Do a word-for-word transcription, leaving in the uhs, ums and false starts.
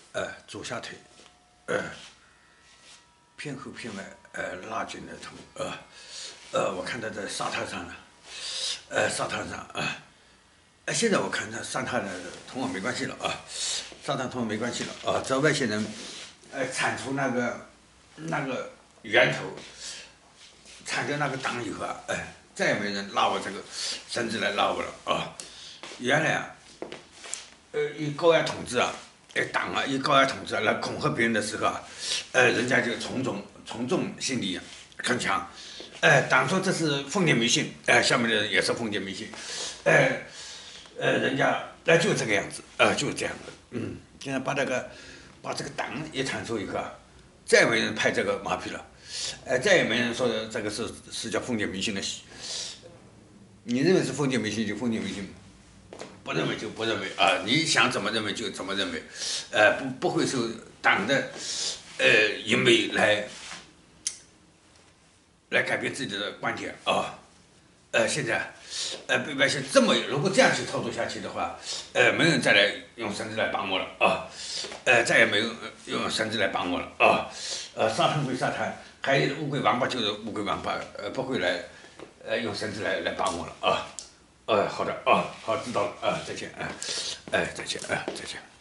呃，左下腿，呃，偏后偏外，呃，拉紧的头，呃，呃，我看他在沙滩上了，呃，沙滩上啊，呃，现在我看他沙滩的同我没关系了啊，沙滩同我没关系了啊，只要外星人，呃，铲除那个那个源头，铲掉那个党以后啊，哎，再也没人拉我这个绳子来拉我了啊，原来啊。呃，以高压统治啊，哎，党啊，以高压统治啊来恐吓别人的时候啊，呃，人家就从众从众心理很强，哎，党说这是封建迷信，哎，下面的人也是封建迷信，哎，呃，人家那、就这个样子，啊、就是这样的，嗯，现在把那个把这个党一铲除以后啊，再也没人拍这个马屁了，呃，再也没人说这个是是叫封建迷信的，你认为是封建迷信就封建迷信。不认为就不认为啊，你想怎么认为就怎么认为，呃，不不会受党的呃淫威来来改变自己的观点啊。呃，现在呃被百姓这么，如果这样去操作下去的话，呃，没有人再来用绳子来绑我了啊，呃，再也没有用绳子来绑我了啊，呃，沙滩归沙滩，还有乌龟王八就是乌龟王八，呃，不会来呃用绳子来来绑我了啊。呃，好的啊，好，知道了啊，再见啊，哎，再见啊，再见。